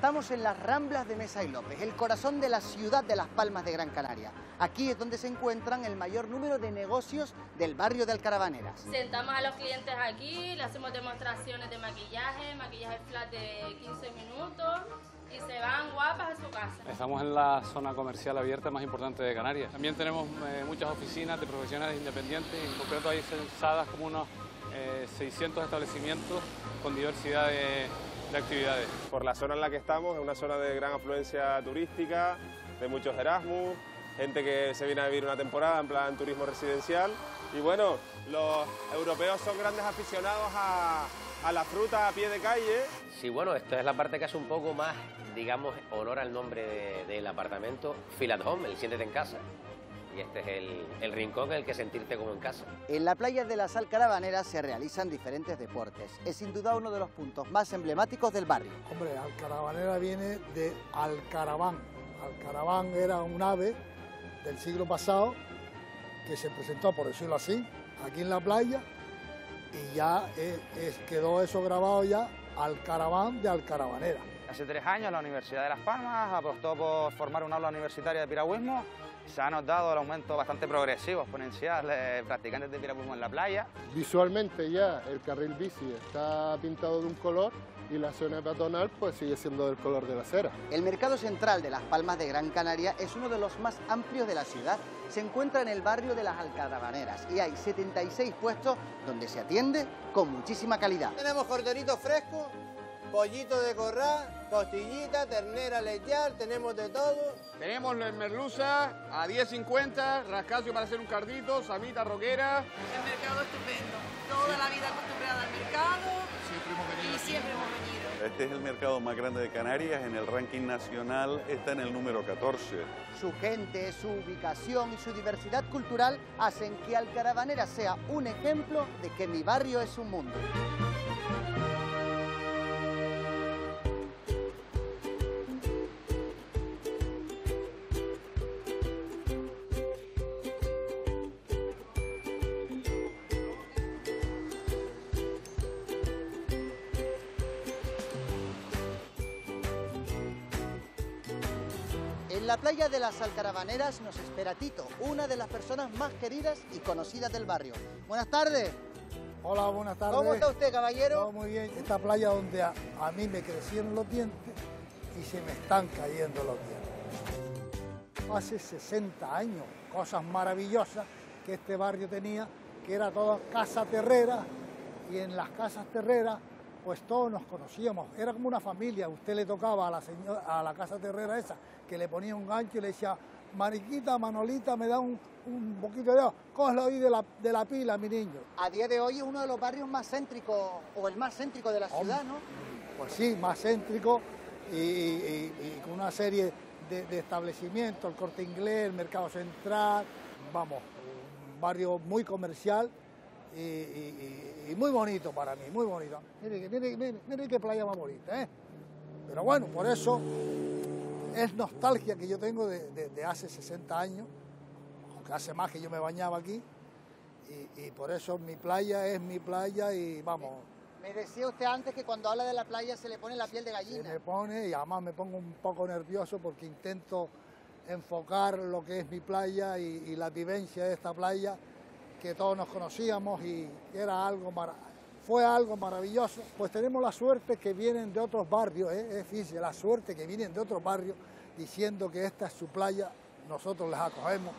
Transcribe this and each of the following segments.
Estamos en las Ramblas de Mesa y López, el corazón de la ciudad de Las Palmas de Gran Canaria. Aquí es donde se encuentran el mayor número de negocios del barrio de Alcarabaneras. Sentamos a los clientes aquí, le hacemos demostraciones de maquillaje flat de 15 minutos y se van guapas a su casa. Estamos en la zona comercial abierta más importante de Canarias. También tenemos muchas oficinas de profesionales independientes, en concreto hay censadas como unos 600 establecimientos con diversidad de actividades. Por la zona en la que estamos, es una zona de gran afluencia turística, de muchos Erasmus, gente que se viene a vivir una temporada en plan turismo residencial. Y bueno, los europeos son grandes aficionados a la fruta a pie de calle. Sí, bueno, esta es la parte que hace un poco más, digamos, honor al nombre del apartamento, Feel at Home, el siéntete en casa. Y este es el rincón en el que sentirte como en casa. En la playa de las Alcarabaneras se realizan diferentes deportes. Es sin duda uno de los puntos más emblemáticos del barrio. Hombre, Alcarabanera viene de Alcaraván. Alcaraván era un ave del siglo pasado que se presentó, por decirlo así, aquí en la playa y ya quedó eso grabado ya, Alcaraván de Alcarabanera. Hace 3 años la Universidad de Las Palmas apostó por formar un aula universitaria de piragüismo. Se ha notado el aumento bastante progresivo, exponencial, de practicantes de piragüismo en la playa. Visualmente ya el carril bici está pintado de un color y la zona peatonal pues sigue siendo del color de la acera. El mercado central de Las Palmas de Gran Canaria es uno de los más amplios de la ciudad. Se encuentra en el barrio de las Alcarabaneras y hay 76 puestos donde se atiende con muchísima calidad. Tenemos corderitos frescos, pollito de corral, costillita, ternera lechal, tenemos de todo. Tenemos merluza a 10.50, rascacio para hacer un cardito, samita roquera. El mercado estupendo, toda la vida acostumbrada al mercado y siempre hemos venido. Este es el mercado más grande de Canarias, en el ranking nacional está en el número 14. Su gente, su ubicación y su diversidad cultural hacen que Alcarabanera sea un ejemplo de que mi barrio es un mundo. En la playa de las Alcarabaneras nos espera Tito, una de las personas más queridas y conocidas del barrio. Buenas tardes. Hola, buenas tardes. ¿Cómo está usted, caballero? Todo muy bien. Esta playa donde a mí me crecieron los dientes y se me están cayendo los dientes. Hace 60 años, cosas maravillosas que este barrio tenía, que era toda casa terrera, y en las casas terreras pues todos nos conocíamos, era como una familia. Usted le tocaba a la casa terrera esa, que le ponía un gancho y le decía, Mariquita, Manolita, me da un poquito de agua, cógelo ahí de la pila, mi niño. A día de hoy es uno de los barrios más céntricos, o el más céntrico de la ciudad, ¿no? Pues sí, más céntrico y con una serie de establecimientos, el Corte Inglés, el Mercado Central, vamos, un barrio muy comercial. Y muy bonito para mí, muy bonito. Mire qué playa más bonita, ¿eh? Pero bueno, por eso es nostalgia que yo tengo de hace 60 años, aunque hace más que yo me bañaba aquí, y por eso mi playa es mi playa y vamos. Me decía usted antes que cuando habla de la playa se le pone la piel de gallina. Se me pone y además me pongo un poco nervioso porque intento enfocar lo que es mi playa y la vivencia de esta playa, que todos nos conocíamos y fue algo maravilloso. Pues tenemos la suerte que vienen de otros barrios, fíjese, la suerte que vienen de otros barrios diciendo que esta es su playa, nosotros les acogemos.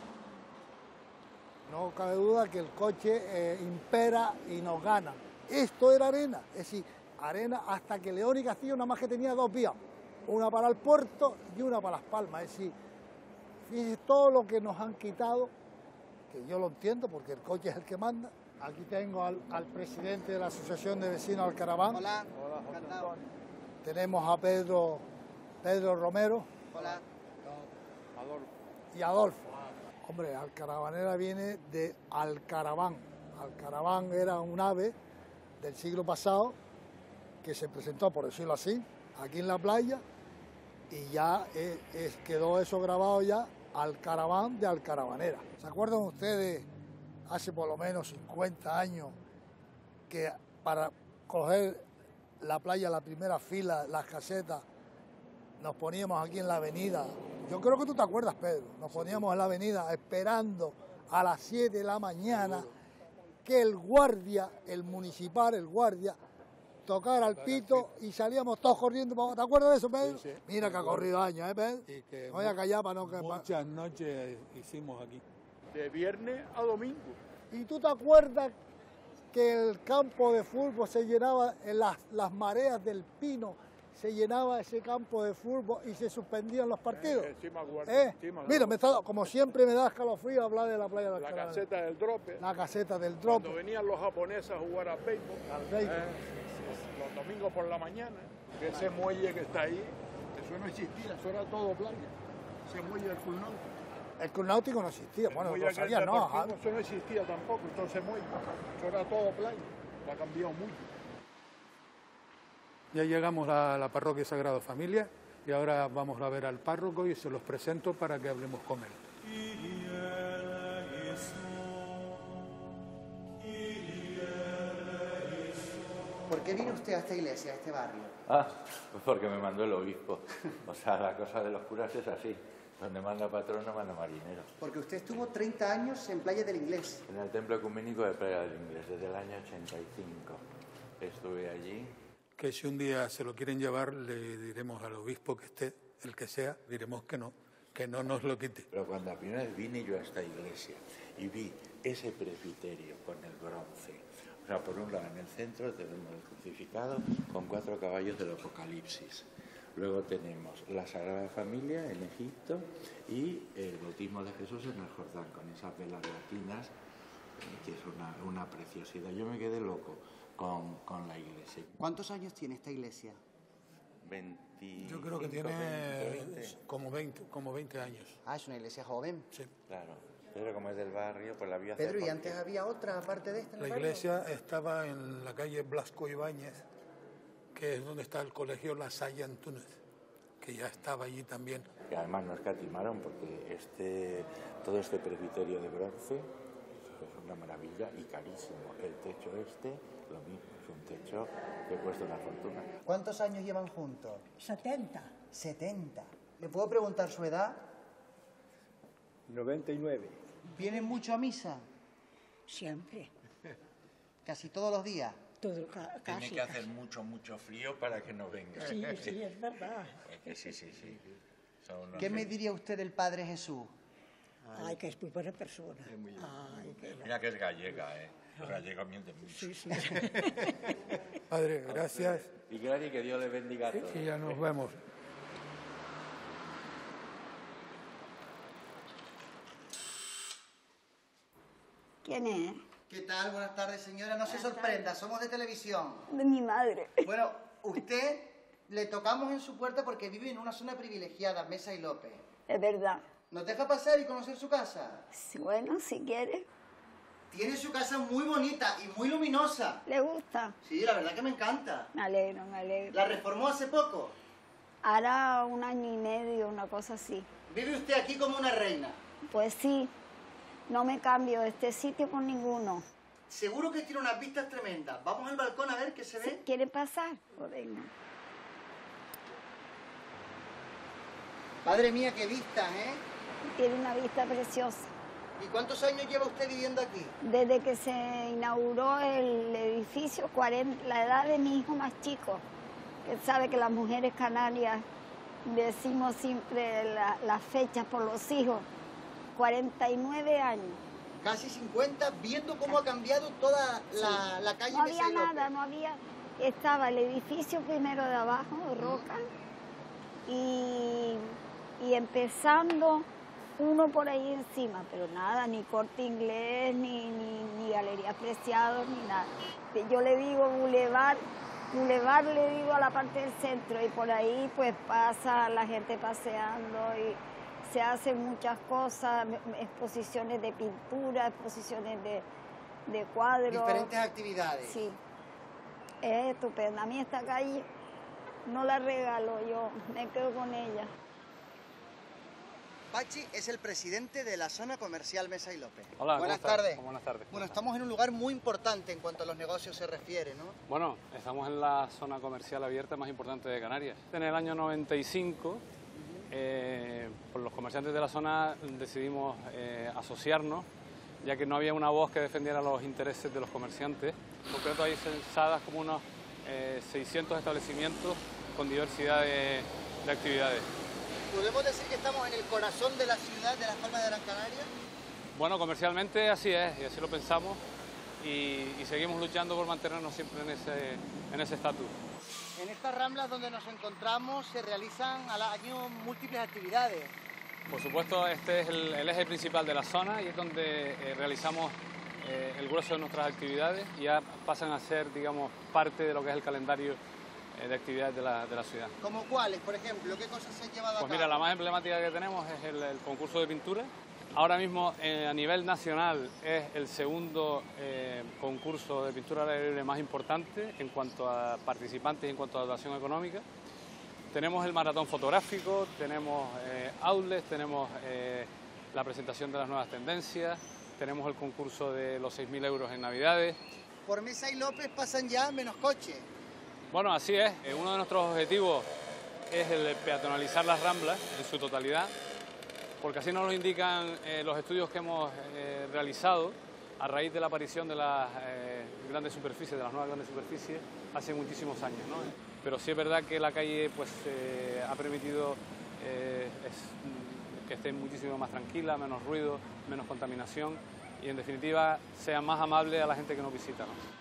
No cabe duda que el coche impera y nos gana. Esto era arena, es decir, arena hasta que León y Castillo nada más que tenía 2 vías, una para el puerto y una para Las Palmas. Es decir, fíjese todo lo que nos han quitado, que yo lo entiendo porque el coche es el que manda. Aquí tengo al presidente de la Asociación de Vecinos Alcaraván. Hola, encantado. Tenemos a Pedro Romero. Hola. Y Adolfo. Hombre, Alcarabanera viene de Alcaraván. Alcaraván era un ave del siglo pasado que se presentó, por decirlo así, aquí en la playa y ya quedó eso grabado ya, Alcaraván de Alcarabanera. ¿Se acuerdan ustedes hace por lo menos 50 años que para coger la playa, la primera fila, las casetas, nos poníamos aquí en la avenida. Yo creo que tú te acuerdas, Pedro. Nos poníamos en la avenida esperando a las 7 de la mañana que el guardia, el municipal, el guardia, tocara el pito y salíamos todos corriendo. ¿Te acuerdas de eso, Pedro? Sí, sí. Mira que ha corrido años, ¿eh, Pedro? Y que no voy a callar para no... Muchas noches hicimos aquí, de viernes a domingo. ¿Y tú te acuerdas que el campo de fútbol se llenaba en las mareas del Pino? Se llenaba ese campo de fútbol y se suspendían los partidos. Sí me acuerdo, sí me Mira, acuerdo. como siempre me da escalofrío hablar de la playa de La caseta del Drope. La caseta del Drope. Cuando venían los japoneses a jugar al béisbol. Los domingos por la mañana. Ese muelle que está ahí, eso no existía, eso era todo playa. Ese muelle del Club Náutico. El Club Náutico no existía, bueno, no sabía, no. Eso no existía tampoco, entonces muelle. Eso era todo playa. Lo ha cambiado mucho. Ya llegamos a la parroquia Sagrada Familia y ahora vamos a ver al párroco y se los presento para que hablemos con él. ¿Por qué vino usted a esta iglesia, a este barrio? Pues porque me mandó el obispo. O sea, la cosa de los curas es así. Donde manda patrón no manda marinero. Porque usted estuvo 30 años en Playa del Inglés. En el Templo Ecuménico de Playa del Inglés, desde el año 85. Estuve allí. Que si un día se lo quieren llevar, le diremos al obispo que esté, el que sea, diremos que no nos lo quite. Pero cuando la primera vez vine yo a esta iglesia y vi ese presbiterio con el bronce, o sea, por un lado en el centro tenemos el crucificado con 4 caballos del Apocalipsis. Luego tenemos la Sagrada Familia en Egipto y el bautismo de Jesús en el Jordán, con esas velas latinas, que es una preciosidad. Yo me quedé loco con la iglesia. ¿Cuántos años tiene esta iglesia? 20. Yo creo que tiene 20. como 20 años. Ah, es una iglesia joven. Sí. Claro. Pero como es del barrio, pues la vio hacer. Pedro, ¿y antes había otra aparte de esta? La iglesia estaba en la calle Blasco Ibáñez, que es donde está el colegio La Salle Antúnez, que ya estaba allí también. Y además no escatimaron porque todo este presbiterio de bronce es una maravilla y carísimo. El techo lo mismo, es un techo que cuesta una fortuna. ¿Cuántos años llevan juntos? 70. 70. ¿Le puedo preguntar su edad? 99. ¿Vienen mucho a misa? Siempre. ¿Casi todos los días? Todo, Tiene que hacer mucho frío para que no venga. Sí, es verdad. Sí. ¿Qué me diría usted del Padre Jesús? Ay, que es muy buena persona. Mira que es gallega, ¿eh? Los gallegos mienten mucho. Sí. Padre, gracias. Y Gladys, que Dios le bendiga a todos. Y ya nos vemos. ¿Quién es? ¿Qué tal? Buenas tardes, señora. No se sorprenda, somos de televisión. De mi madre. Bueno, usted le tocamos en su puerta porque vive en una zona privilegiada, Mesa y López. Es verdad. ¿Nos deja pasar y conocer su casa? Sí, bueno, si quiere. Tiene su casa muy bonita y muy luminosa. ¿Le gusta? Sí, la verdad que me encanta. Me alegro. ¿La reformó hace poco? Hará 1 año y medio, una cosa así. ¿Vive usted aquí como una reina? Pues sí. No me cambio de este sitio con ninguno. Seguro que tiene unas vistas tremendas. Vamos al balcón a ver qué se ve. ¿Quiere pasar? Pues venga. Madre mía, qué vistas, ¿eh? Tiene una vista preciosa. ¿Y cuántos años lleva usted viviendo aquí? Desde que se inauguró el edificio, la edad de mi hijo más chico. Él sabe que las mujeres canarias decimos siempre las fechas por los hijos. 49 años. Casi 50, viendo cómo ha cambiado toda la calle. No había nada, no había. Estaba el edificio primero de abajo, de roca, y empezando uno por ahí encima, pero nada, ni Corte Inglés, ni Galerías Preciados, ni nada. Yo le digo Boulevard le digo a la parte del centro, y por ahí pues pasa la gente paseando y se hacen muchas cosas, exposiciones de pintura, exposiciones de cuadros. Diferentes actividades. Sí, es estupenda. A mí esta calle no la regalo yo, me quedo con ella. Pachi es el presidente de la zona comercial Mesa y López. Hola, buenas tardes. Buenas tardes. Bueno, estamos en un lugar muy importante en cuanto a los negocios se refiere, ¿no? Bueno, estamos en la zona comercial abierta más importante de Canarias. En el año 95, pues los comerciantes de la zona decidimos asociarnos, ya que no había una voz que defendiera los intereses de los comerciantes. En concreto hay censadas como unos 600 establecimientos con diversidad de actividades. ¿Podemos decir que estamos en el corazón de la ciudad de Las Palmas de Gran Canaria? Bueno, comercialmente así es, y así lo pensamos, y seguimos luchando por mantenernos siempre en ese estatus. En estas ramblas donde nos encontramos se realizan al año múltiples actividades. Por supuesto, este es el eje principal de la zona y es donde realizamos el grueso de nuestras actividades y ya pasan a ser, digamos, parte de lo que es el calendario de actividades de la ciudad. ¿Como cuáles, por ejemplo? ¿Qué cosas se han llevado a cabo? Pues mira, la más emblemática que tenemos es el concurso de pintura. Ahora mismo a nivel nacional es el segundo concurso de pintura al aire libre más importante en cuanto a participantes y en cuanto a dotación económica. Tenemos el maratón fotográfico, tenemos outlets, tenemos la presentación de las nuevas tendencias, tenemos el concurso de los 6.000 euros en Navidades. Por Mesa y López pasan ya menos coches. Bueno, así es. Uno de nuestros objetivos es el peatonalizar las ramblas en su totalidad, porque así nos lo indican los estudios que hemos realizado a raíz de la aparición de las grandes superficies, de las nuevas grandes superficies, hace muchísimos años, ¿no? Pero sí es verdad que la calle pues, ha permitido que esté muchísimo más tranquila, menos ruido, menos contaminación y en definitiva sea más amable a la gente que nos visita, ¿no?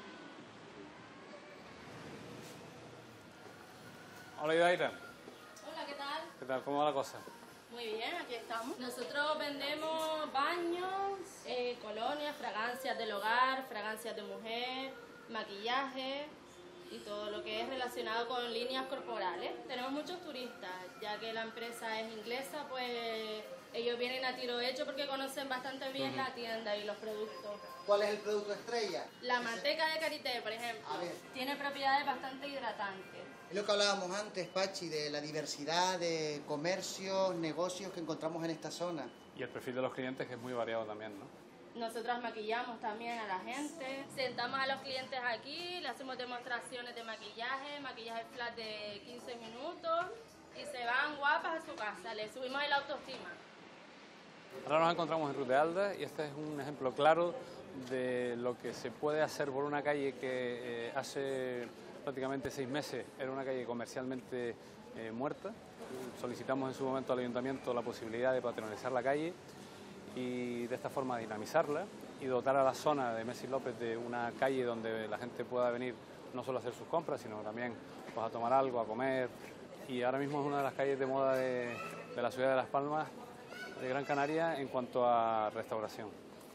Hola, Idaira. Hola, ¿qué tal? ¿Qué tal? ¿Cómo va la cosa? Muy bien, aquí estamos. Nosotros vendemos baños, colonias, fragancias del hogar, fragancias de mujer, maquillaje y todo lo que es relacionado con líneas corporales. Tenemos muchos turistas, ya que la empresa es inglesa, pues ellos vienen a tiro hecho porque conocen bastante bien la tienda y los productos. ¿Cuál es el producto estrella? La manteca de karité, por ejemplo, tiene propiedades bastante hidratantes. Es lo que hablábamos antes, Pachi, de la diversidad de comercios, negocios que encontramos en esta zona. Y el perfil de los clientes que es muy variado también, ¿no? Nosotras maquillamos también a la gente, sentamos a los clientes aquí, le hacemos demostraciones de maquillaje flash de 15 minutos y se van guapas a su casa, le subimos el autoestima. Ahora nos encontramos en Ruth de Alda y este es un ejemplo claro de lo que se puede hacer por una calle que hace prácticamente 6 meses era una calle comercialmente muerta. Solicitamos en su momento al ayuntamiento la posibilidad de patronalizar la calle y de esta forma dinamizarla y dotar a la zona de Mesa y López de una calle donde la gente pueda venir no solo a hacer sus compras, sino también pues, a tomar algo, a comer. Y ahora mismo es una de las calles de moda de la ciudad de Las Palmas de Gran Canaria en cuanto a restauración.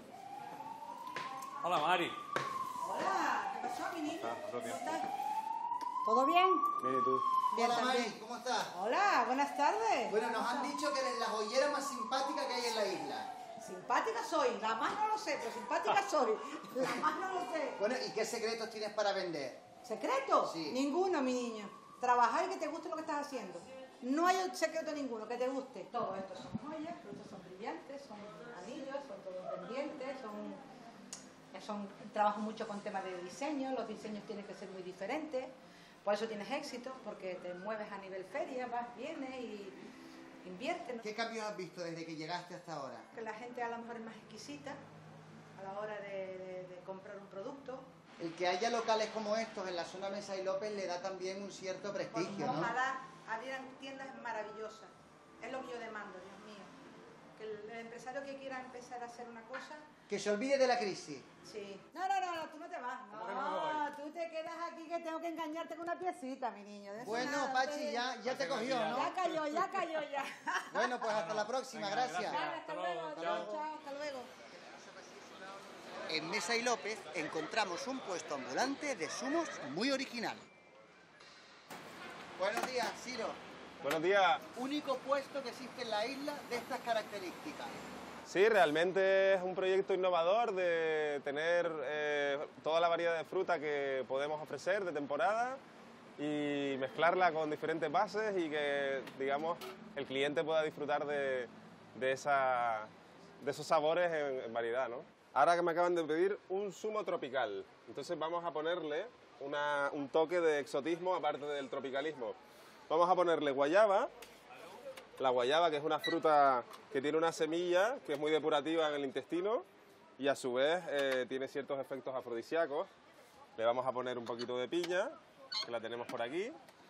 Hola, Mari. Hola, ¿qué pasó, mi niño? ¿Cómo estás? ¿Todo bien? Bien, ¿y tú? Bien, Hola, también. Mari, ¿cómo estás? Hola, buenas tardes. Bueno, nos han dicho que eres la joyera más simpática que hay en la isla. Simpática soy, la más no lo sé, pero simpática soy. La más no lo sé. Bueno, ¿y qué secretos tienes para vender? ¿Secretos? Sí. Ninguno, mi niño. Trabajar y que te guste lo que estás haciendo. No hay secreto ninguno, que te guste. Todo esto son joyas, estos son brillantes, son anillos, son todos pendientes, trabajo mucho con temas de diseño, los diseños tienen que ser muy diferentes, por eso tienes éxito, porque te mueves a nivel feria, vas, vienes y inviertes, ¿no? ¿Qué cambios has visto desde que llegaste hasta ahora? Que la gente a lo mejor es más exquisita a la hora de comprar un producto. El que haya locales como estos en la zona Mesa y López le da también un cierto prestigio, ¿no? Ojalá abrieran tiendas maravillosas. Es lo que yo demando, Dios mío. Que el empresario que quiera empezar a hacer una cosa... Que se olvide de la crisis. Sí. No, tú no te vas. No, tú te quedas aquí que tengo que engañarte con una piecita, mi niño. Bueno, Pachi, ya te cogió, ¿no? Ya cayó ya. Bueno, pues hasta la próxima, gracias. Vale, hasta luego. Chao, hasta luego. En Mesa y López encontramos un puesto ambulante de zumos muy original. Buenos días, Ciro. Buenos días. Único puesto que existe en la isla de estas características. Sí, realmente es un proyecto innovador de tener toda la variedad de fruta que podemos ofrecer de temporada y mezclarla con diferentes bases y que, digamos, el cliente pueda disfrutar de de esos sabores en variedad, ¿no? Ahora que me acaban de pedir un zumo tropical, entonces vamos a ponerle un toque de exotismo aparte del tropicalismo. Vamos a ponerle guayaba, la guayaba, que es una fruta que tiene una semilla que es muy depurativa en el intestino y a su vez tiene ciertos efectos afrodisíacos. Le vamos a poner un poquito de piña, que la tenemos por aquí.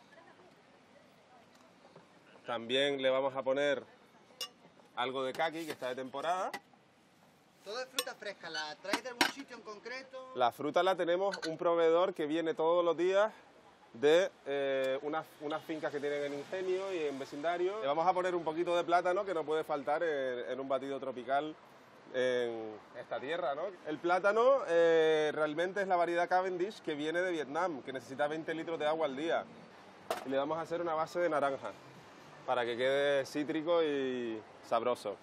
También le vamos a poner algo de caqui, que está de temporada. Todo es fruta fresca. ¿La traes de algún sitio en concreto? La fruta la tenemos un proveedor que viene todos los días de unas fincas que tienen en Ingenio y en vecindario. Le vamos a poner un poquito de plátano, que no puede faltar en un batido tropical en esta tierra, ¿no? El plátano realmente es la variedad Cavendish, que viene de Vietnam, que necesita 20 litros de agua al día. Y le vamos a hacer una base de naranja para que quede cítrico y sabroso.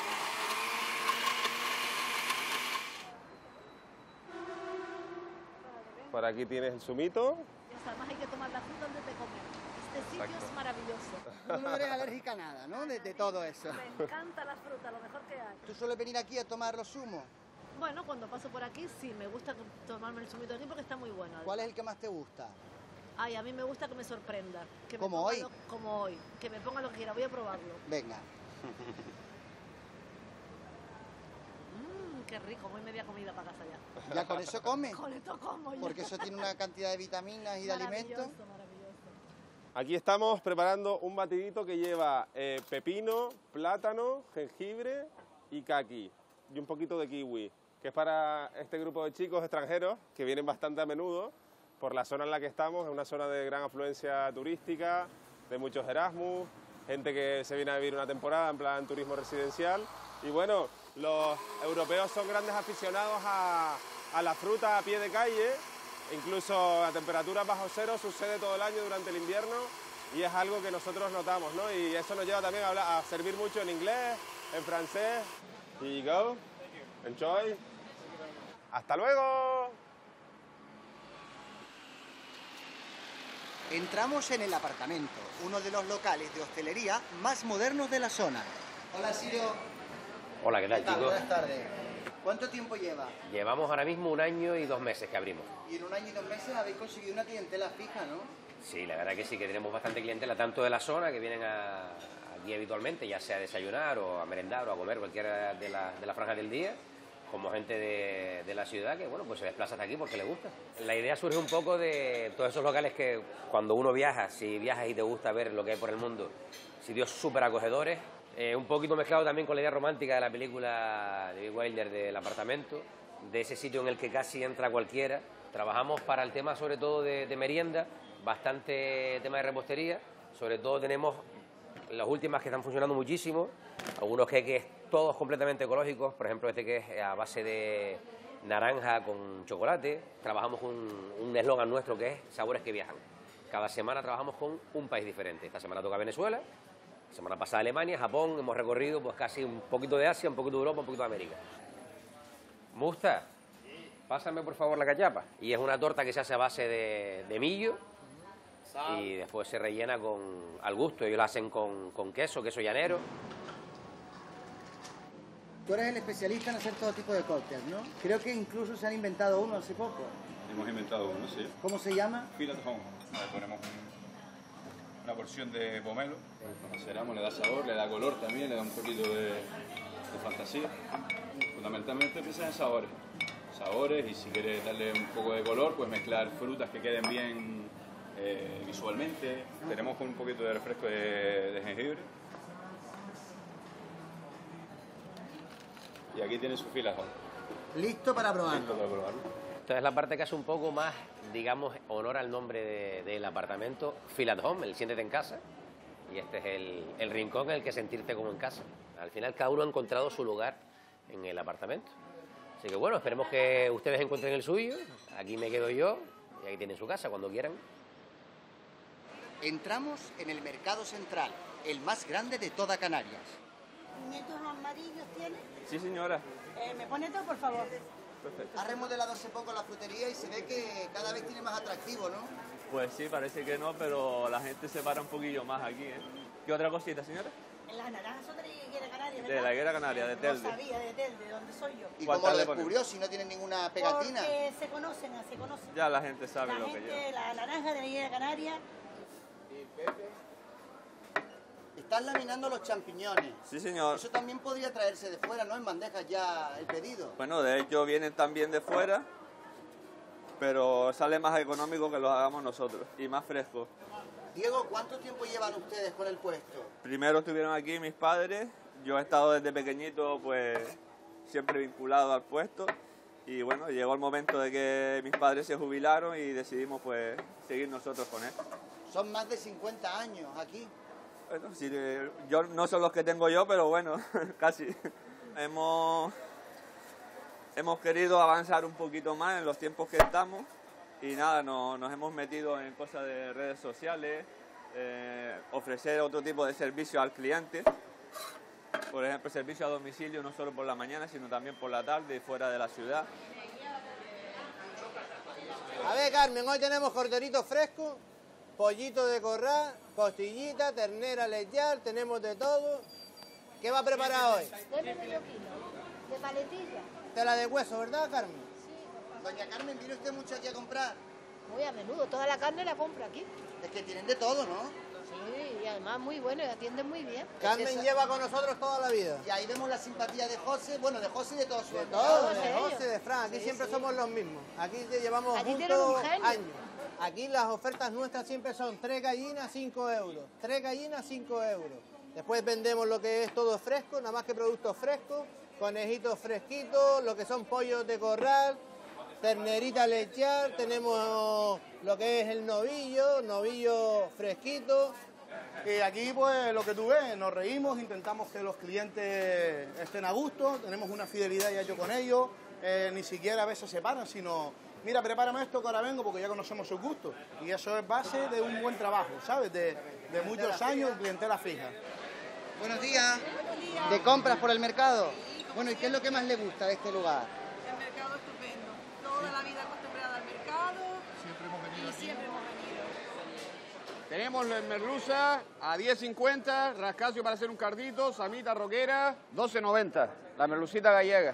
Por aquí tienes el zumito. Además hay que tomar la fruta antes de comer. Este sitio Exacto. es maravilloso. Tú no eres alérgica a nada, ¿no? De todo eso. Me encanta la fruta, lo mejor que hay. ¿Tú sueles venir aquí a tomar los zumos? Bueno, cuando paso por aquí sí, me gusta tomarme el zumito aquí porque está muy bueno. ¿Cuál es el que más te gusta? Ay, a mí me gusta que me sorprenda. Que me ¿Como ponga hoy? Como hoy. Que me ponga lo que quiera, voy a probarlo. Venga. Qué rico, voy media comida para casa ya. ¿Ya con eso comes? Con esto como ya. Porque eso tiene una cantidad de vitaminas y de alimentos. Maravilloso. Aquí estamos preparando un batidito que lleva pepino, plátano, jengibre y caqui. Y un poquito de kiwi, que es para este grupo de chicos extranjeros que vienen bastante a menudo por la zona en la que estamos. Es una zona de gran afluencia turística, de muchos Erasmus, gente que se viene a vivir una temporada en plan turismo residencial. Y bueno, los europeos son grandes aficionados a la fruta a pie de calle, incluso a temperaturas bajo cero, sucede todo el año durante el invierno y es algo que nosotros notamos, ¿no? Y eso nos lleva también a servir mucho en inglés, en francés. Here you go. Enjoy. ¡Hasta luego! Entramos en el apartamento, uno de los locales de hostelería más modernos de la zona. Hola, Sirio. Hola, ¿qué tal, chicos? Buenas tardes. ¿Cuánto tiempo lleva? Llevamos ahora mismo 1 año y 2 meses que abrimos. Y en 1 año y 2 meses habéis conseguido una clientela fija, ¿no? Sí, la verdad que sí, que tenemos bastante clientela, tanto de la zona, que vienen aquí habitualmente, ya sea a desayunar o a merendar o a comer, cualquiera de las franjas del día, como gente de la ciudad que, bueno, pues se desplaza hasta aquí porque le gusta. La idea surge un poco de todos esos locales que cuando uno viaja, si viajas y te gusta ver lo que hay por el mundo, sitios súper acogedores, un poquito mezclado también con la idea romántica de la película de Billy Wilder del apartamento, de ese sitio en el que casi entra cualquiera. Trabajamos para el tema sobre todo de merienda, bastante tema de repostería, sobre todo tenemos las últimas que están funcionando muchísimo, algunos queques todos completamente ecológicos, por ejemplo este que es a base de naranja con chocolate. Trabajamos un eslogan nuestro que es sabores que viajan. Cada semana trabajamos con un país diferente. Esta semana toca Venezuela, la semana pasada Alemania, Japón, hemos recorrido pues casi un poquito de Asia, un poquito de Europa, un poquito de América. Musta, pásame por favor la cachapa. Y es una torta que se hace a base de millo y después se rellena al gusto. Ellos la hacen con queso llanero. Tú eres el especialista en hacer todo tipo de cócteles, ¿no? Creo que incluso se han inventado uno hace poco. Hemos inventado uno, sí. ¿Cómo se llama? Feel at home. Le ponemos una porción de pomelo, lo maceramos, le da sabor, le da color también, le da un poquito de fantasía. Fundamentalmente piensa en sabores. Sabores, y si quieres darle un poco de color, pues mezclar frutas que queden bien visualmente. Tenemos un poquito de refresco de jengibre. Y aquí tiene su feel at home. Listo para probarlo. Listo para probarlo. Esta es la parte que hace un poco más, digamos, honor al nombre del apartamento, Feel at Home, el siéntete en casa. Y este es el rincón en el que sentirte como en casa. Al final cada uno ha encontrado su lugar en el apartamento. Así que bueno, esperemos que ustedes encuentren el suyo. Aquí me quedo yo y aquí tienen su casa cuando quieran. Entramos en el Mercado Central, el más grande de toda Canarias. ¿Nietos amarillos tiene? Sí, señora. ¿Me pone todo, por favor? Perfecto. Ha remodelado hace poco la frutería y se ve que cada vez tiene más atractivo, ¿no? Pues sí, parece que no, pero la gente se para un poquillo más aquí, ¿eh? ¿Qué otra cosita, señora? En las naranjas son de la Higuera Canaria, ¿verdad? De la Higuera Canaria, de Telde. No sabía, de Telde, de donde soy yo. ¿Y cómo lo descubrió si no tienen ninguna pegatina? Porque se conocen. Ya la gente sabe lo que lleva. La naranja de la Higuera Canaria. Estás laminando los champiñones. Sí, señor. Eso también podría traerse de fuera, ¿no? En bandejas ya el pedido. Bueno, de hecho vienen también de fuera, pero sale más económico que los hagamos nosotros y más fresco. Diego, ¿cuánto tiempo llevan ustedes con el puesto? Primero estuvieron aquí mis padres, yo he estado desde pequeñito pues siempre vinculado al puesto y bueno, llegó el momento de que mis padres se jubilaron y decidimos pues seguir nosotros con él. Son más de 50 años aquí. Bueno, sí, yo no son los que tengo yo, pero bueno, casi. Hemos querido avanzar un poquito más en los tiempos que estamos y nada, nos hemos metido en cosas de redes sociales, ofrecer otro tipo de servicio al cliente, por ejemplo, servicio a domicilio no solo por la mañana, sino también por la tarde y fuera de la ciudad. A ver, Carmen, hoy tenemos corderitos frescos, pollito de corral, costillita, ternera lechal, tenemos de todo. ¿Qué va a preparar hoy? Deme medio kilo de paletilla. Tela de hueso, ¿verdad, Carmen? Sí. Doña Carmen, ¿viene usted mucho aquí a comprar? Muy a menudo, toda la carne la compro aquí. Es que tienen de todo, ¿no? Sí, y además muy bueno y atienden muy bien. Carmen lleva con nosotros toda la vida. Y ahí vemos la simpatía de José, bueno, de José y de todos sus Todo, de José, de Fran, aquí siempre somos los mismos. Aquí te llevamos juntos años. Aquí las ofertas nuestras siempre son 3 gallinas, 5 euros. 3 gallinas, 5 euros. Después vendemos lo que es todo fresco, nada más que productos frescos, conejitos fresquitos, lo que son pollos de corral, ternerita lechal, tenemos lo que es el novillo fresquito. Y aquí, pues, lo que tú ves, nos reímos, intentamos que los clientes estén a gusto, tenemos una fidelidad ya hecho con ellos, ni siquiera a veces se paran, sino, mira, prepárame esto que ahora vengo, porque ya conocemos sus gustos. Y eso es base de un buen trabajo, ¿sabes? De muchos años, clientela fija. Buenos días. ¿De compras por el mercado? Bueno, ¿y qué es lo que más le gusta de este lugar? El mercado estupendo. Toda la vida acostumbrada al mercado. Siempre hemos venido aquí. Siempre hemos venido. Tenemos la merluza a 10,50, rascacio para hacer un cardito, samita roquera, 12,90. La merlucita gallega.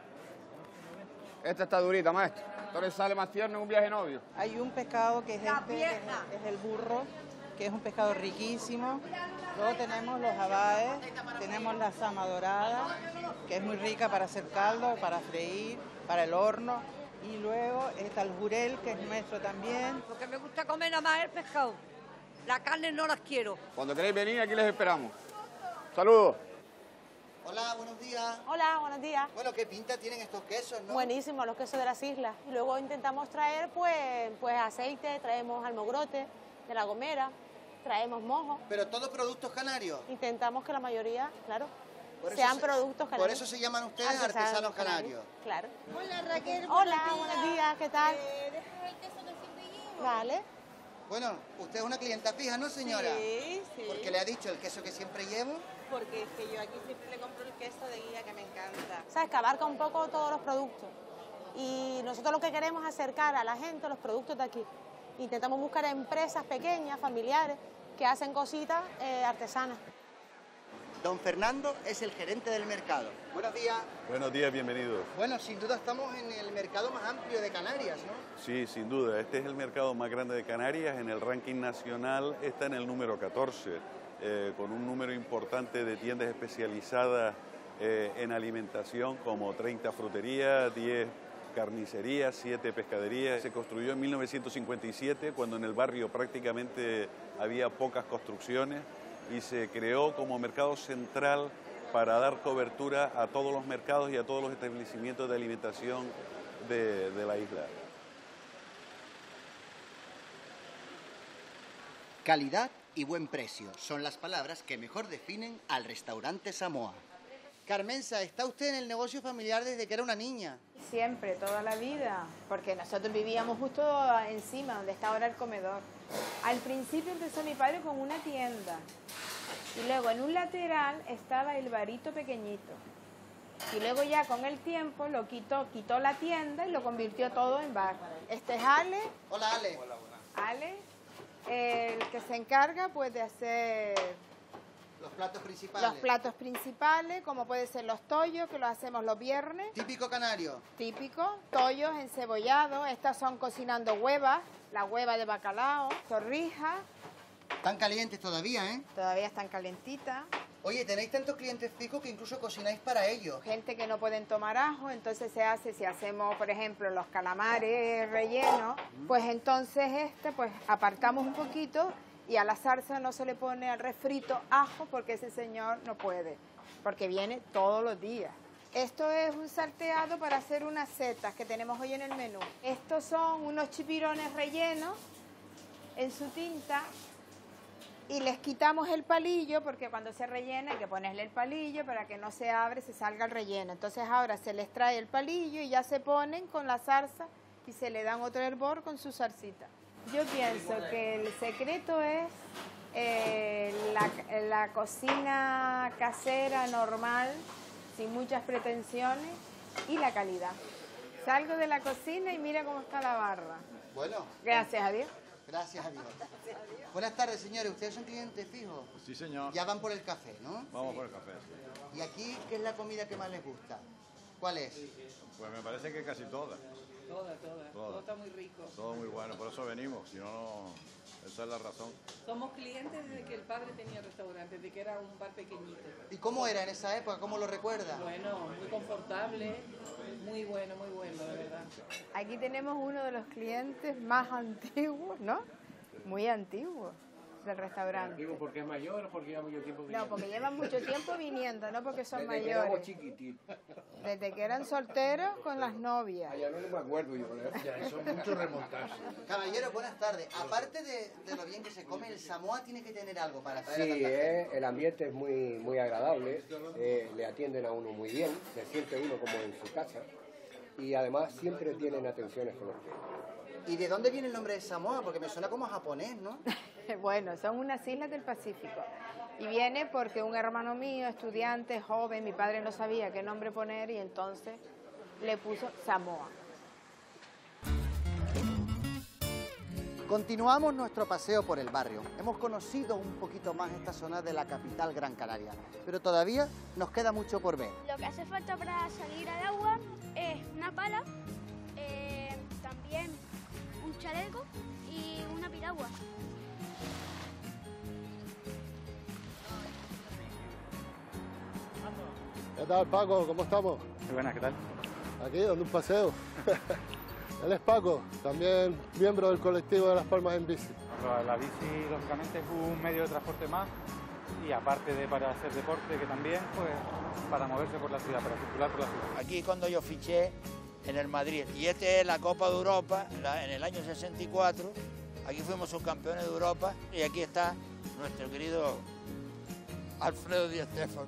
Esta está durita, maestro. Entonces sale más tierno en un viaje novio. Hay un pescado que es es el burro, que es un pescado riquísimo. Luego tenemos los abaes, tenemos la sama dorada, que es muy rica para hacer caldo, para freír, para el horno. Y luego está el jurel, que es nuestro también. Lo que me gusta comer nada más es el pescado. La carne no las quiero. Cuando queréis venir, aquí les esperamos. Saludos. Hola, buenos días. Hola, buenos días. Bueno, ¿qué pinta tienen estos quesos, no? Buenísimos los quesos de las islas. Y luego intentamos traer, pues aceite, traemos almogrote de La Gomera, traemos mojo. ¿Pero todos productos canarios? Intentamos que la mayoría, claro, Por sean eso productos canarios. Por eso se llaman ustedes artesanos canarios. Claro. Hola, Raquel. Hola, buenos días, ¿qué tal? Déjame el queso que siempre llevo. Vale. Bueno, usted es una clienta fija, ¿no, señora? Sí, sí. Porque le ha dicho el queso que siempre llevo. Porque es que yo aquí siempre le compro el queso de guía que me encanta. Sabes que abarca un poco todos los productos. Y nosotros lo que queremos es acercar a la gente los productos de aquí. Intentamos buscar empresas pequeñas, familiares, que hacen cositas artesanas. Don Fernando es el gerente del mercado. Buenos días. Buenos días, bienvenidos. Bueno, sin duda estamos en el mercado más amplio de Canarias, ¿no? Sí, sin duda. Este es el mercado más grande de Canarias. En el ranking nacional está en el número 14, con un número importante de tiendas especializadas en alimentación, como 30 fruterías, 10 carnicerías, 7 pescaderías. Se construyó en 1957, cuando en el barrio prácticamente había pocas construcciones, y se creó como mercado central para dar cobertura a todos los mercados y a todos los establecimientos de alimentación de la isla. Calidad y buen precio son las palabras que mejor definen al restaurante Samoa. Carmenza, ¿está usted en el negocio familiar desde que era una niña? Siempre, toda la vida, porque nosotros vivíamos justo encima, donde está ahora el comedor. Al principio empezó mi padre con una tienda y luego en un lateral estaba el barito pequeñito. Y luego ya con el tiempo lo quitó la tienda y lo convirtió todo en bar. Este es Ale. Hola, Ale. Ale, el que se encarga pues de hacer Los platos principales. Los platos principales, como pueden ser los tollos, que los hacemos los viernes. Típico canario. Típico. Tollos encebollados. Estas son cocinando huevas. La hueva de bacalao, torrijas. Están calientes todavía, ¿eh? Todavía están calentitas. Oye, tenéis tantos clientes fijos que incluso cocináis para ellos. Gente que no pueden tomar ajo, entonces se hace, si hacemos, por ejemplo, los calamares rellenos, pues entonces pues apartamos un poquito y a la salsa no se le pone al refrito ajo porque ese señor no puede, porque viene todos los días. Esto es un salteado para hacer unas setas que tenemos hoy en el menú. Estos son unos chipirones rellenos en su tinta y les quitamos el palillo porque cuando se rellena hay que ponerle el palillo para que no se abre, se salga el relleno. Entonces ahora se les trae el palillo y ya se ponen con la salsa y se le dan otro hervor con su salsita. Yo pienso que el secreto es la cocina casera, normal, sin muchas pretensiones y la calidad. Salgo de la cocina y mira cómo está la barra. Bueno. Gracias a Dios. Gracias a Dios. Buenas tardes, señores. ¿Ustedes son clientes fijos? Sí, señor. Ya van por el café, ¿no? Vamos por el café, sí. ¿Y aquí qué es la comida que más les gusta? ¿Cuál es? Pues me parece que casi todas. Todas. Todo está muy rico. Todo muy bueno, por eso venimos, si no, esa es la razón. Somos clientes desde que el padre tenía restaurante, desde que era un bar pequeñito. ¿Y cómo era en esa época? ¿Cómo lo recuerda? Bueno, muy confortable, muy bueno, de verdad. Aquí tenemos uno de los clientes más antiguos, ¿no? Muy antiguos del restaurante. ¿Digo porque es mayor o porque lleva mucho tiempo viniendo? No, porque llevan mucho tiempo viniendo, no porque son Desde mayores. que éramos chiquititos. Desde que eran solteros con las novias. Ya no me acuerdo yo. Ya, son muchos remontarse. Caballero, buenas tardes. Aparte de lo bien que se come, el Samoa tiene que tener algo para traer a Sí, tanta gente. el ambiente es muy agradable, le atienden a uno muy bien, se siente uno como en su casa y además siempre tienen atenciones con los clientes. ¿Y de dónde viene el nombre de Samoa? Porque me suena como japonés, ¿no? Bueno, son unas islas del Pacífico. Y viene porque un hermano mío, estudiante, joven, mi padre no sabía qué nombre poner y entonces le puso Samoa. Continuamos nuestro paseo por el barrio. Hemos conocido un poquito más esta zona de la capital Gran Canaria, pero todavía nos queda mucho por ver. Lo que hace falta para salir al agua es una pala, también un chaleco y una piragua. ¿Qué tal, Paco? ¿Cómo estamos? Muy buenas, ¿qué tal? Aquí, dando un paseo. Él es Paco, también miembro del colectivo de Las Palmas en bici. La bici, lógicamente, es un medio de transporte más y aparte de para hacer deporte, que también, pues, para moverse por la ciudad, para circular por la ciudad. Aquí cuando yo fiché en el Madrid, y este es la Copa de Europa, en el año 64, aquí fuimos subcampeones de Europa y aquí está nuestro querido Alfredo Di Stéfano.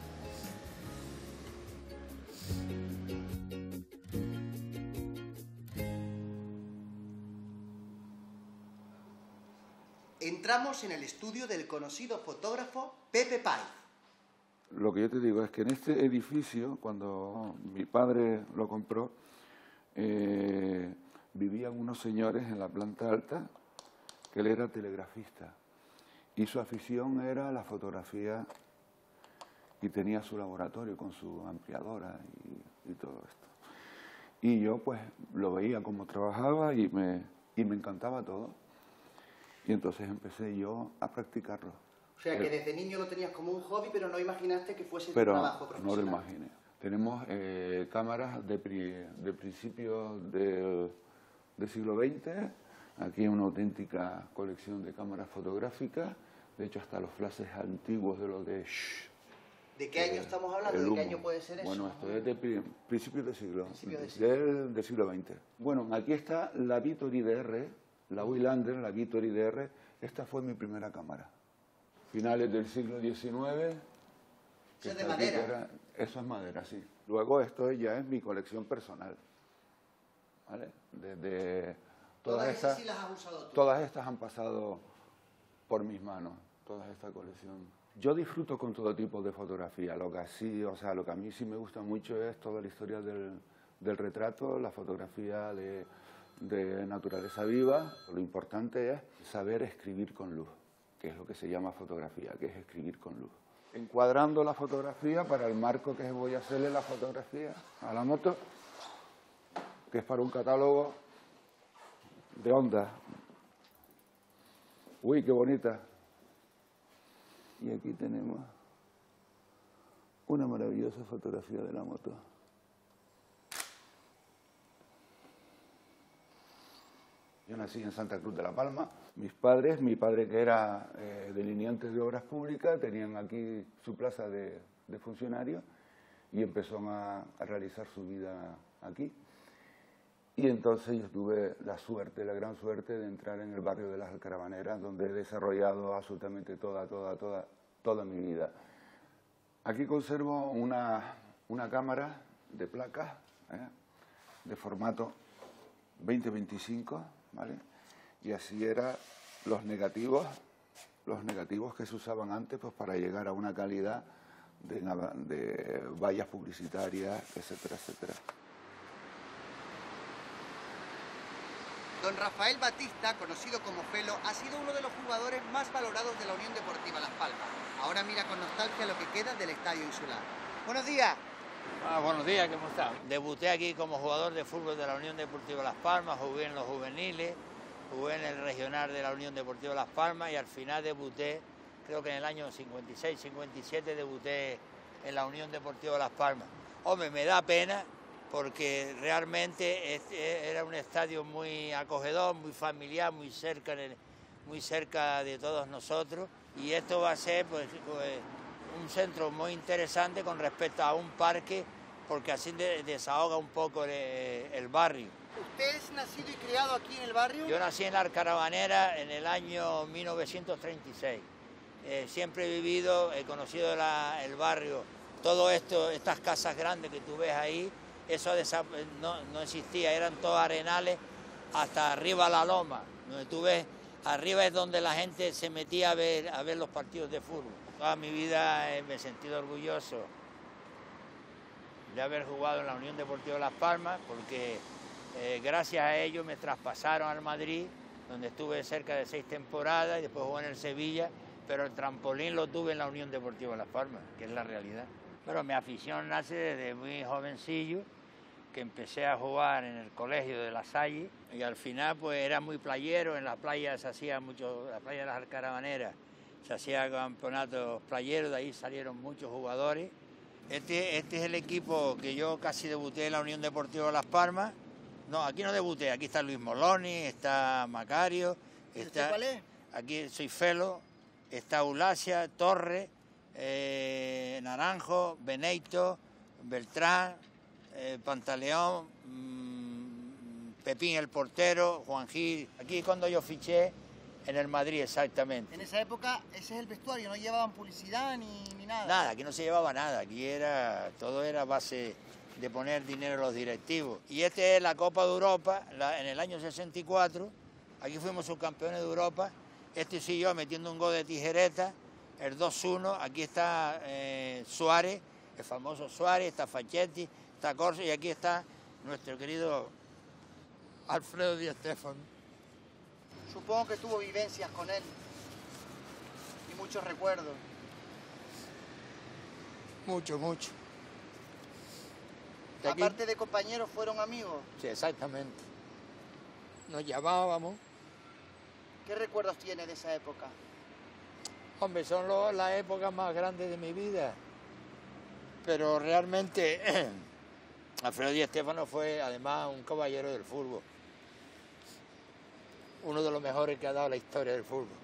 Entramos en el estudio del conocido fotógrafo Pepe Páez. Lo que yo te digo es que en este edificio, cuando mi padre lo compró, vivían unos señores en la planta alta, que él era telegrafista, y su afición era la fotografía, y tenía su laboratorio con su ampliadora y todo esto. Y yo pues lo veía cómo trabajaba y me encantaba todo. Y entonces empecé yo a practicarlo. O sea, que desde niño lo tenías como un hobby, pero no imaginaste que fuese tu Pero trabajo profesional. no lo imaginé. Tenemos cámaras de principios del siglo XX. Aquí hay una auténtica colección de cámaras fotográficas. De hecho, hasta los flashes antiguos de los de... ¿De qué año estamos hablando? ¿De qué año puede ser eso? Bueno, esto es de principios del siglo XX. Bueno, aquí está la Vitor IDR, la Wiehlander, la Vitor IDR. Esta fue mi primera cámara. Finales del siglo XIX. ¿Eso es de madera? Eso es madera, sí. Luego esto ya es mi colección personal. ¿Vale? Desde ¿Todas esas sí las has usado tú? Todas estas han pasado por mis manos, toda esta colección. Yo disfruto con todo tipo de fotografía. Lo que a mí sí me gusta mucho es toda la historia del retrato, la fotografía de naturaleza viva. Lo importante es saber escribir con luz, que es lo que se llama fotografía, que es escribir con luz. encuadrando la fotografía para el marco que voy a hacerle la fotografía a la moto, que es para un catálogo de Honda. Uy, qué bonita. Y aquí tenemos una maravillosa fotografía de la moto. Yo nací en Santa Cruz de la Palma. Mis padres, mi padre que era delineante de obras públicas, tenían aquí su plaza de funcionario y empezó a realizar su vida aquí. Y entonces yo tuve la suerte, la gran suerte de entrar en el barrio de las Alcarabaneras, donde he desarrollado absolutamente toda mi vida. Aquí conservo una cámara de placas, de formato 20-25, ¿vale? Y así eran los negativos que se usaban antes, pues para llegar a una calidad de vallas publicitarias, etcétera, etcétera. Don Rafael Batista, conocido como Felo, ha sido uno de los jugadores más valorados de la Unión Deportiva Las Palmas. Ahora mira con nostalgia lo que queda del Estadio Insular. Buenos días. Buenos días, ¿cómo está? Debuté aquí como jugador de fútbol de la Unión Deportiva Las Palmas, jugué en los juveniles, jugué en el regional de la Unión Deportiva Las Palmas y al final debuté, creo que en el año 56-57 debuté en la Unión Deportiva Las Palmas. Hombre, me da pena porque realmente era un estadio muy acogedor, muy familiar, muy cerca de todos nosotros y esto va a ser pues un centro muy interesante con respecto a un parque porque así desahoga un poco el barrio. ¿Usted es nacido y criado aquí en el barrio? Yo nací en la Alcarabanera en el año 1936. Siempre he vivido, he conocido el barrio, todo esto, estas casas grandes que tú ves ahí, eso no existía, eran todos arenales hasta arriba la loma, donde tú ves, arriba es donde la gente se metía a ver los partidos de fútbol. Toda mi vida me he sentido orgulloso de haber jugado en la Unión Deportiva Las Palmas, porque gracias a ello me traspasaron al Madrid, donde estuve cerca de 6 temporadas y después jugué en el Sevilla, pero el trampolín lo tuve en la Unión Deportiva Las Palmas, que es la realidad. Pero mi afición nace desde muy jovencillo, que empecé a jugar en el colegio de La Salle y al final pues era muy playero, en la playa se hacía mucho, la playa de las Alcarabaneras, se hacía campeonatos playeros, de ahí salieron muchos jugadores. Este es el equipo que yo casi debuté en la Unión Deportiva Las Palmas. No, aquí no debuté, aquí está Luis Moloni, está Macario, está, ¿cuál es? Aquí soy Felo, está Ulacia, Torres, Naranjo, Beneito, Beltrán, Pantaleón, Pepín el portero, Juan Gil. Aquí cuando yo fiché en el Madrid, exactamente. En esa época ese es el vestuario, no llevaban publicidad ni nada. Nada, aquí no se llevaba nada, aquí todo era base de poner dinero a los directivos. Y esta es la Copa de Europa, en el año 64, aquí fuimos subcampeones de Europa, sí yo metiendo un gol de tijereta, el 2-1, aquí está Suárez, el famoso Suárez, está Facchetti, está Corso y aquí está nuestro querido Alfredo Di Stéfano. Supongo que tuvo vivencias con él y muchos recuerdos. Mucho. Aparte de compañeros, ¿fueron amigos? Sí, exactamente. Nos llamábamos. ¿Qué recuerdos tiene de esa época? Hombre, son las épocas más grandes de mi vida. Pero realmente Alfredo Di Stéfano fue además un caballero del fútbol. Uno de los mejores que ha dado la historia del fútbol.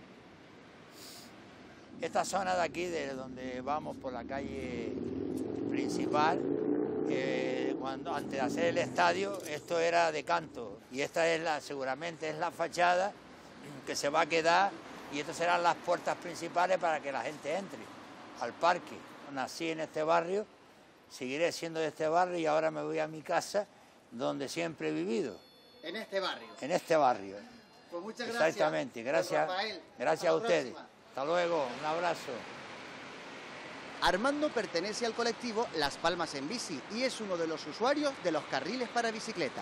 Esta zona de aquí, de donde vamos por la calle principal, antes de hacer el estadio, esto era de canto. Y esta es seguramente es la fachada que se va a quedar y estas serán las puertas principales para que la gente entre al parque. Nací en este barrio, seguiré siendo de este barrio y ahora me voy a mi casa donde siempre he vivido. ¿En este barrio? En este barrio. Pues muchas gracias. Exactamente, gracias. Gracias a ustedes. Hasta luego, un abrazo. Armando pertenece al colectivo Las Palmas en Bici y es uno de los usuarios de los carriles para bicicletas.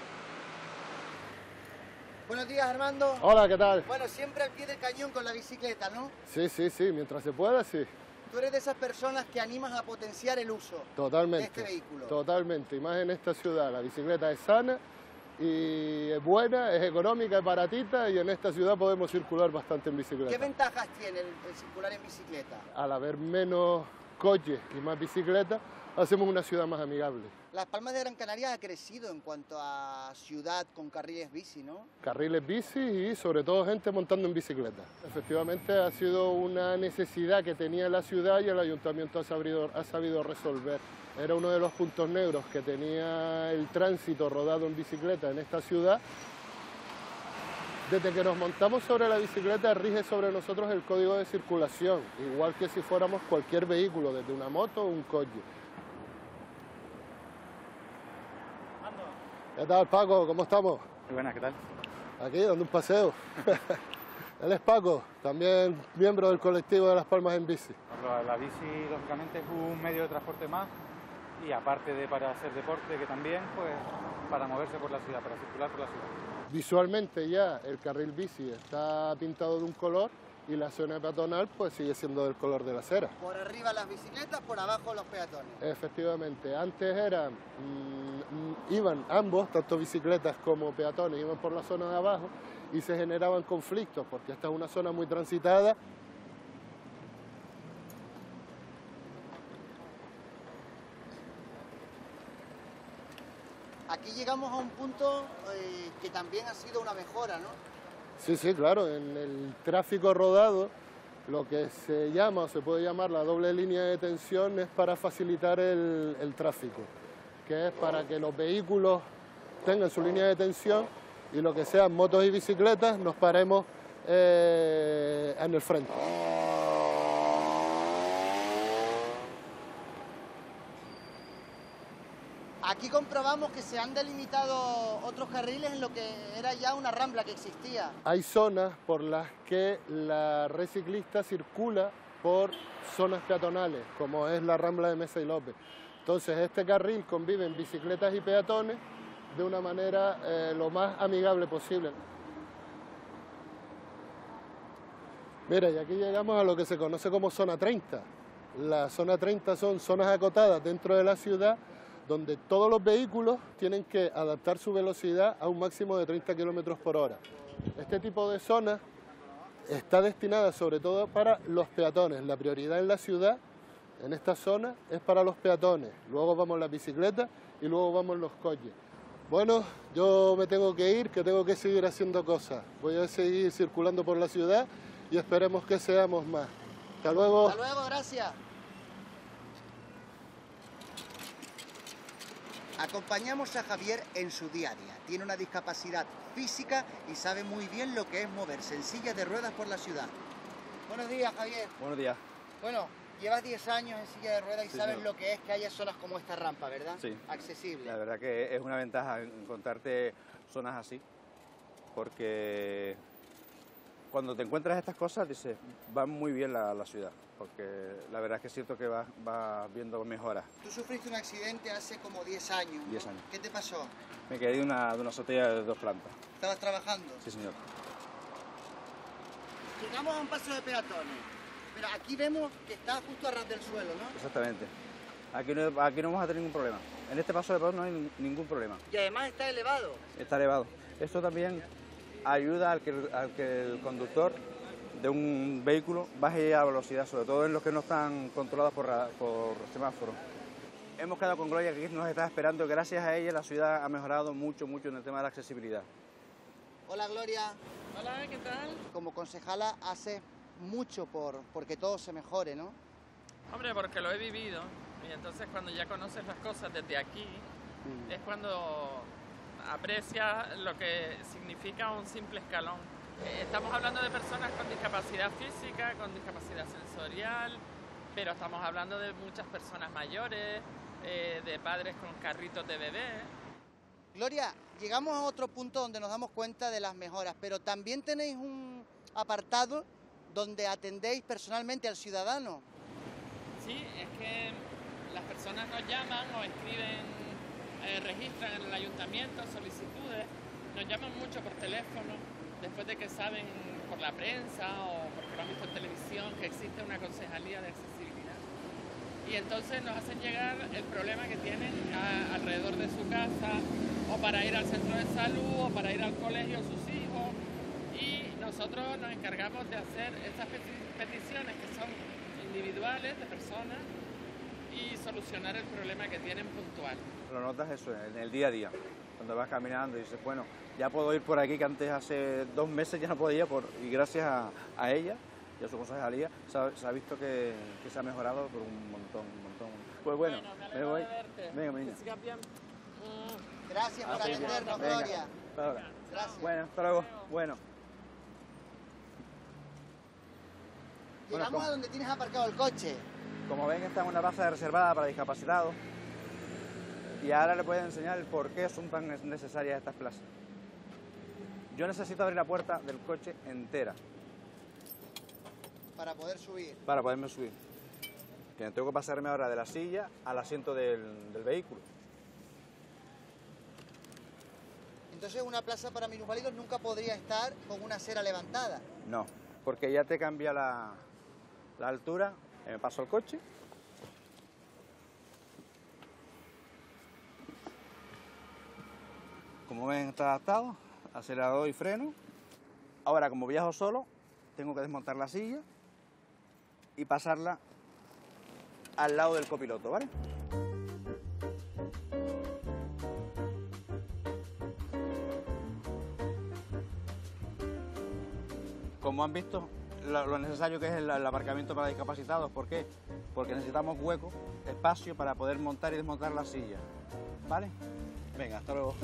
Buenos días, Armando. Hola, ¿qué tal? Bueno, siempre al pie del cañón con la bicicleta, ¿no? Sí, mientras se pueda, sí. tú eres de esas personas que animas a potenciar el uso Totalmente, de este vehículo. totalmente. Y más en esta ciudad, la bicicleta es sana y es buena, es económica, es baratita y en esta ciudad podemos circular bastante en bicicleta. ¿Qué ventajas tiene el circular en bicicleta? Al haber menos coches y más bicicletas, hacemos una ciudad más amigable. Las Palmas de Gran Canaria ha crecido en cuanto a ciudad con carriles bici, ¿no? Carriles bici y sobre todo gente montando en bicicleta. Efectivamente ha sido una necesidad que tenía la ciudad y el ayuntamiento ha sabido resolver. Era uno de los puntos negros que tenía el tránsito rodado en bicicleta en esta ciudad. Desde que nos montamos sobre la bicicleta rige sobre nosotros el código de circulación, igual que si fuéramos cualquier vehículo, desde una moto o un coche. ¿Qué tal, Paco? ¿Cómo estamos? Muy buenas, ¿qué tal? Aquí, dando un paseo. Él es Paco, también miembro del colectivo de Las Palmas en bici. La bici, lógicamente, es un medio de transporte más y aparte de para hacer deporte, que también, pues, para moverse por la ciudad, para circular por la ciudad. Visualmente ya el carril bici está pintado de un color y la zona peatonal pues sigue siendo del color de la acera. Por arriba las bicicletas, por abajo los peatones. Efectivamente, antes iban ambos, tanto bicicletas como peatones, iban por la zona de abajo y se generaban conflictos porque esta es una zona muy transitada. Aquí llegamos a un punto que también ha sido una mejora, ¿no? Sí, sí, claro, en el tráfico rodado lo que se llama o se puede llamar la doble línea de tensión es para facilitar el tráfico, que es para que los vehículos tengan su línea de tensión y lo que sean motos y bicicletas nos paremos en el frente. Aquí comprobamos que se han delimitado otros carriles en lo que era ya una rambla que existía. Hay zonas por las que la red ciclista circula por zonas peatonales, como es la rambla de Mesa y López. Entonces este carril convive en bicicletas y peatones de una manera lo más amigable posible. Mira, y aquí llegamos a lo que se conoce como zona 30. La zona 30 son zonas acotadas dentro de la ciudad donde todos los vehículos tienen que adaptar su velocidad a un máximo de 30 km por hora. Este tipo de zona está destinada sobre todo para los peatones. La prioridad en la ciudad, en esta zona, es para los peatones. Luego vamos las bicicletas y luego vamos los coches. Bueno, yo me tengo que ir, que tengo que seguir haciendo cosas. Voy a seguir circulando por la ciudad y esperemos que seamos más. Hasta luego. Hasta luego, gracias. Acompañamos a Javier en su día a día. Tiene una discapacidad física y sabe muy bien lo que es moverse en silla de ruedas por la ciudad. Buenos días, Javier. Buenos días. Bueno, llevas 10 años en silla de ruedas y Sí, sabes señor. lo que es que haya zonas como esta rampa, ¿verdad? Sí. Accesible. La verdad que es una ventaja encontrarte zonas así, porque cuando te encuentras estas cosas dices, va muy bien la ciudad, porque la verdad es que es cierto que vas viendo mejoras. Tú sufriste un accidente hace como 10 años. 10 años. ¿Qué te pasó? Me caí de una azotea de 2 plantas. ¿Estabas trabajando? Sí, señor. Llegamos a un paso de peatones, pero aquí vemos que está justo a ras del suelo, ¿no? Exactamente. Aquí no vamos a tener ningún problema. En este paso de peatón no hay ningún problema. Y además está elevado. Está elevado. Esto también ayuda al que el conductor de un vehículo baje a velocidad, sobre todo en los que no están controlados por semáforos. Hemos quedado con Gloria, que nos está esperando. Gracias a ella la ciudad ha mejorado mucho en el tema de la accesibilidad. Hola, Gloria. Hola, ¿qué tal? Como concejala hace mucho porque todo se mejore, ¿no? Hombre, porque lo he vivido y entonces cuando ya conoces las cosas desde aquí es cuando aprecias lo que significa un simple escalón. Estamos hablando de personas con discapacidad física, con discapacidad sensorial, pero estamos hablando de muchas personas mayores, de padres con carritos de bebé. Gloria, llegamos a otro punto donde nos damos cuenta de las mejoras, pero también tenéis un apartado donde atendéis personalmente al ciudadano. Sí, es que las personas nos llaman o escriben, registran en el ayuntamiento solicitudes, nos llaman mucho por teléfono, después de que saben por la prensa o porque lo han visto en televisión que existe una concejalía de accesibilidad. y entonces nos hacen llegar el problema que tienen alrededor de su casa, o para ir al centro de salud, o para ir al colegio sus hijos, y nosotros nos encargamos de hacer estas peticiones que son individuales de personas y solucionar el problema que tienen puntual. Lo notas eso en el día a día, cuando vas caminando y dices, bueno, ya puedo ir por aquí, que antes hace 2 meses ya no podía, y gracias a ella y a su concejalía se ha visto que se ha mejorado por un montón. Pues bueno, me voy. Venga, venga. Gracias por atendernos, Gloria. Hasta ahora. Gracias. Bueno, hasta luego. Bueno. Llegamos a donde tienes aparcado el coche. Como ven, está en una plaza reservada para discapacitados. Y ahora les voy a enseñar el por qué son tan necesarias estas plazas. Yo necesito abrir la puerta del coche entera. Para poder subir. Para poderme subir. Que tengo que pasarme ahora de la silla al asiento del vehículo. Entonces una plaza para minusválidos nunca podría estar con una acera levantada. No, porque ya te cambia la altura. Me paso el coche. Como ven, está adaptado, acelerador y freno. Ahora, como viajo solo, tengo que desmontar la silla y pasarla al lado del copiloto, ¿vale? Como han visto, lo necesario que es el aparcamiento para discapacitados. ¿Por qué? Porque necesitamos hueco, espacio para poder montar y desmontar la silla, ¿vale? Venga, hasta luego.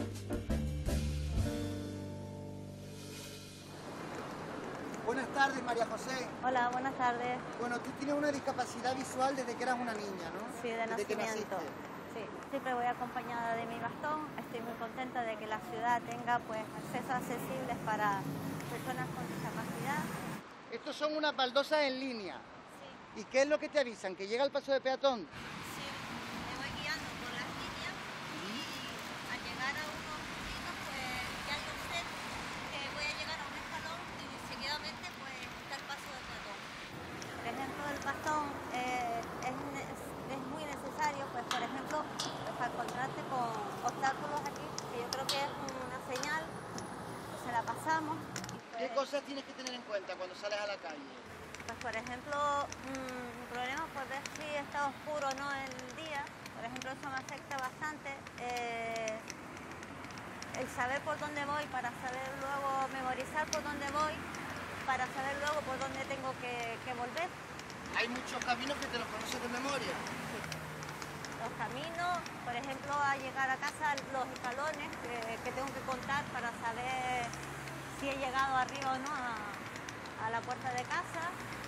Buenas tardes, María José. Hola, buenas tardes. Bueno, tú tienes una discapacidad visual desde que eras una niña, ¿no? Sí, de desde que nacimiento. Sí, siempre voy acompañada de mi bastón. Estoy muy contenta de que la ciudad tenga pues accesos accesibles para personas con discapacidad. Estos son unas baldosas en línea. Sí. ¿Y qué es lo que te avisan? ¿Que llega el paso de peatón? Sí, me voy guiando por las líneas y al llegar a unos puntitos pues ya yo sé que voy a llegar a un escalón y seguidamente pues está el paso de peatón. Por ejemplo, el bastón es muy necesario, pues por ejemplo, para encontrarte con obstáculos aquí, que yo creo que es una señal, pues se la pasamos. ¿Qué cosas tienes que tener en cuenta cuando sales a la calle? Pues por ejemplo, un problema por ver si está oscuro o no en el día. Por ejemplo, eso me afecta bastante. El saber por dónde voy, para saber luego memorizar por dónde voy, para saber luego por dónde tengo que volver. Hay muchos caminos que te los conoces de memoria. Sí. Los caminos, por ejemplo, a llegar a casa, los escalones que tengo que contar para saber si he llegado arriba o no a la puerta de casa.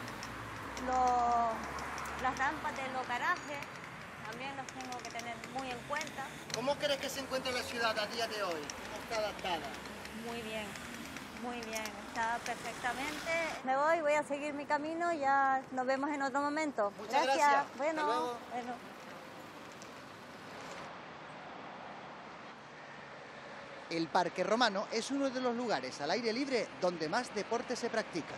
Las rampas de los garajes también los tengo que tener muy en cuenta. ¿Cómo crees que se encuentra la ciudad a día de hoy? ¿Cómo está adaptada? Muy bien, está perfectamente. Me voy a seguir mi camino, ya nos vemos en otro momento. Muchas gracias. Bueno, hasta luego. Bueno. El Parque Romano es uno de los lugares al aire libre donde más deporte se practica.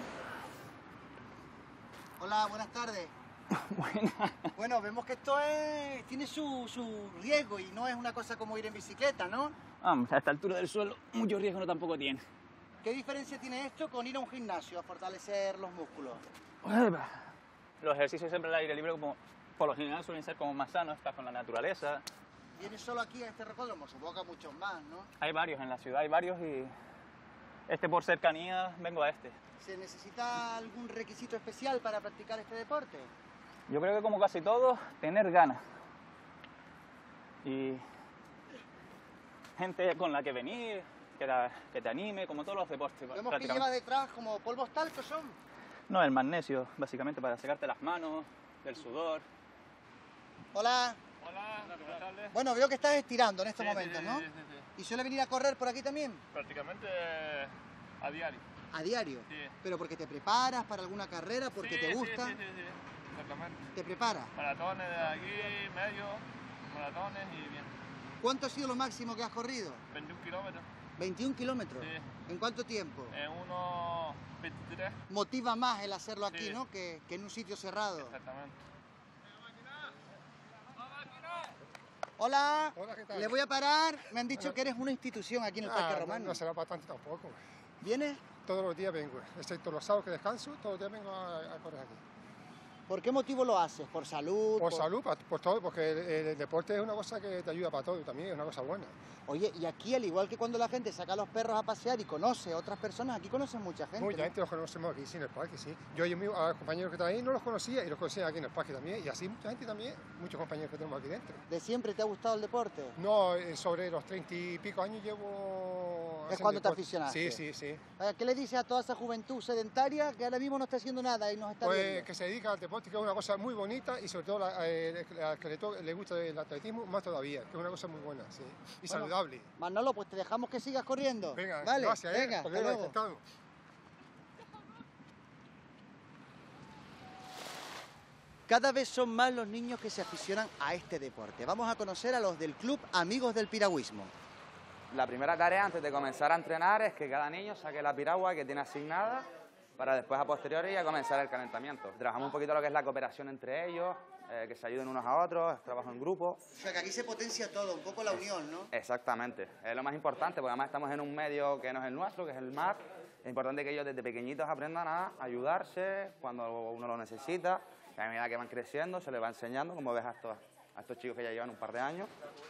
Hola, buenas tardes. Buenas. Bueno, vemos que esto tiene su riesgo y no es una cosa como ir en bicicleta, ¿no? Vamos, a esta altura del suelo mucho riesgo no tampoco tiene. ¿Qué diferencia tiene esto con ir a un gimnasio a fortalecer los músculos? Los ejercicios siempre al aire libre, como por lo general suelen ser como más sanos, estás con la naturaleza. ¿Vienes solo aquí a este rocódromo? Supongo que a muchos más, ¿no? Hay varios en la ciudad, hay varios y por cercanía vengo a este. ¿Se necesita algún requisito especial para practicar este deporte? Yo creo que como casi todo, tener ganas. Y gente con la que venir, que te anime, como todos los deportes. Vemos que lleva detrás como polvos talcos son. No, el magnesio, básicamente para secarte las manos, del sudor. Hola. Hola, buenas tardes. Bueno, veo que estás estirando en estos momentos, sí, ¿no? Sí. ¿Y suele venir a correr por aquí también? Prácticamente a diario. ¿A diario? Sí. ¿Pero porque te preparas para alguna carrera, porque te gusta? Sí, exactamente. ¿Te preparas? Maratones de aquí, medio, maratones y bien. ¿Cuánto ha sido lo máximo que has corrido? 21 kilómetros. 21 kilómetros. Sí. ¿En cuánto tiempo? En unos 23. Motiva más el hacerlo aquí, Sí. ¿no? Que en un sitio cerrado. Exactamente. Hola. Hola, ¿qué tal? Le voy a parar. Me han dicho que eres una institución aquí en el Parque Romano. No será para tanto tampoco. ¿Vienes? Todos los días vengo, excepto los sábados que descanso, todos los días vengo a correr aquí. ¿Por qué motivo lo haces? ¿Por salud? Por salud, por todo, porque el deporte es una cosa que te ayuda para todo también, es una cosa buena. Oye, y aquí, al igual que cuando la gente saca a los perros a pasear y conoce a otras personas, aquí conocen mucha gente. Mucha gente los conocemos aquí, sí, en el parque, sí. Yo mismo, a los compañeros que están ahí no los conocía y los conocía aquí en el parque también. Y así mucha gente también, muchos compañeros que tenemos aquí dentro. ¿De siempre te ha gustado el deporte? No, sobre los 30 y pico años llevo... ¿Es cuando te aficionaste? Sí. ¿Qué le dices a toda esa juventud sedentaria que ahora mismo no está haciendo nada y nos está Pues viendo? que se dedica al deporte, que es una cosa muy bonita y sobre todo a que le gusta el atletismo más todavía, que es una cosa muy buena, sí. Y Bueno, saludable. Manolo, pues te dejamos que sigas corriendo. Venga, vale, gracias, venga, porque hasta lo he luego. intentado. Cada vez son más los niños que se aficionan a este deporte. Vamos a conocer a los del Club Amigos del Piragüismo. La primera tarea antes de comenzar a entrenar es que cada niño saque la piragua que tiene asignada para después a posteriori ya comenzar el calentamiento. Trabajamos un poquito lo que es la cooperación entre ellos, que se ayuden unos a otros, trabajo en grupo. O sea, que aquí se potencia todo, un poco la unión, ¿no? Exactamente, es lo más importante, porque además estamos en un medio que no es el nuestro, que es el mar. Es importante que ellos desde pequeñitos aprendan a ayudarse cuando uno lo necesita. Y a medida que van creciendo se les va enseñando, como ves a estos chicos que ya llevan un par de años.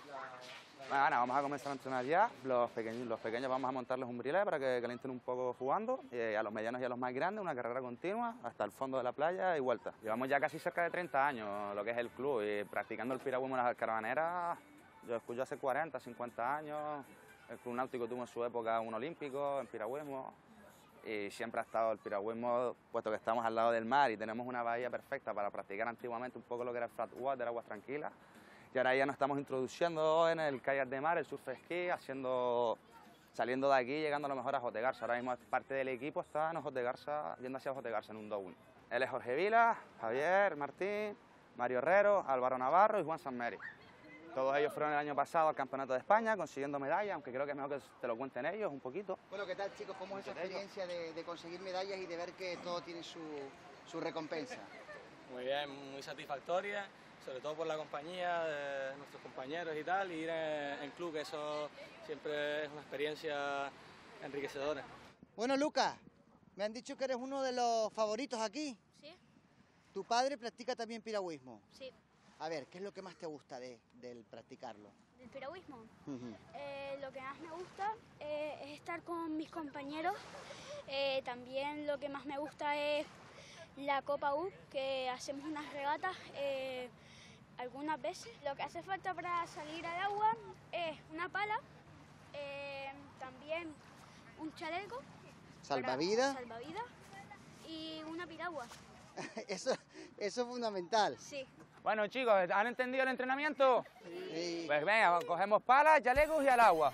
Bueno, vamos a comenzar a entrenar ya. Los pequeños vamos a montarles un brilé para que calienten un poco jugando. Y a los medianos y a los más grandes una carrera continua hasta el fondo de la playa y vuelta. Llevamos ya casi cerca de 30 años lo que es el club y practicando el piragüismo en las caravaneras. Yo escucho hace 40, 50 años. El Club Náutico tuvo en su época un olímpico en piragüismo. Y siempre ha estado el piragüismo, puesto que estamos al lado del mar y tenemos una bahía perfecta para practicar antiguamente un poco lo que era el flat water, aguas tranquilas. Y ahora ya nos estamos introduciendo en el kayak de mar, el surf ski, saliendo de aquí, llegando a lo mejor a Jotegarza. Ahora mismo parte del equipo está en Jotegarza, yendo hacia Jotegarza en un down. Él es Jorge Vila, Javier Martín, Mario Herrero, Álvaro Navarro y Juan Sanmeri. Todos ellos fueron el año pasado al Campeonato de España consiguiendo medallas, aunque creo que es mejor que te lo cuenten ellos un poquito. Bueno, ¿qué tal, chicos? ¿Cómo es esa experiencia de conseguir medallas y de ver que todo tiene su recompensa? Muy bien, muy satisfactoria, sobre todo por la compañía de nuestros compañeros y tal, y ir en club, que eso siempre es una experiencia enriquecedora. Bueno, Lucas, me han dicho que eres uno de los favoritos aquí. Sí. ¿Tu padre practica también piragüismo? Sí. A ver, ¿qué es lo que más te gusta del practicarlo? ¿Del piragüismo? Lo que más me gusta es estar con mis compañeros. También lo que más me gusta es la Copa U, que hacemos unas regatas algunas veces. Lo que hace falta para salir al agua es una pala, también un chaleco. ¿Salvavidas? Salvavidas y una piragua. Eso es fundamental. Sí. Bueno, chicos, ¿han entendido el entrenamiento? Sí. Pues venga, cogemos palas, chalecos y al agua.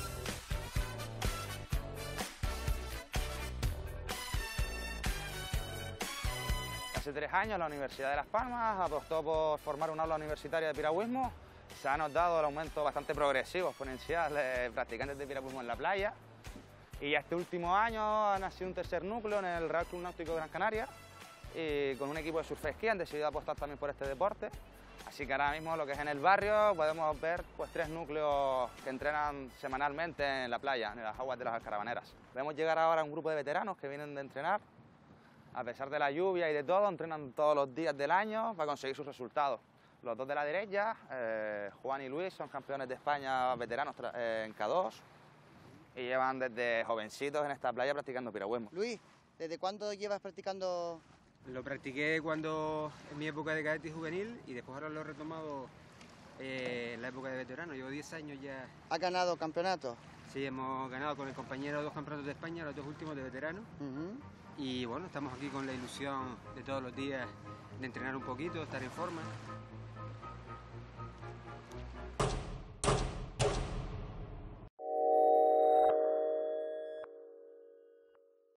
Hace 3 años la Universidad de Las Palmas apostó por formar un aula universitaria de piragüismo. Se ha notado el aumento bastante progresivo, exponencial de practicantes de piragüismo en la playa. Y este último año ha nacido un tercer núcleo en el Real Club Náutico de Gran Canaria. Y con un equipo de surf ski han decidido apostar también por este deporte. Así que ahora mismo lo que es en el barrio podemos ver pues 3 núcleos que entrenan semanalmente en la playa, en las aguas de las caravaneras. Vemos llegar ahora un grupo de veteranos que vienen de entrenar. A pesar de la lluvia y de todo, entrenan todos los días del año para conseguir sus resultados. Los dos de la derecha, Juan y Luis, son campeones de España veteranos en K2 y llevan desde jovencitos en esta playa practicando piragüismo. Luis, ¿desde cuándo llevas practicando? Lo practiqué en mi época de cadete juvenil y después ahora lo he retomado en la época de veterano. Llevo 10 años ya. ¿Has ganado campeonatos? Sí, hemos ganado con el compañero 2 campeonatos de España, los 2 últimos de veterano. Y bueno, estamos aquí con la ilusión de todos los días de entrenar un poquito, estar en forma.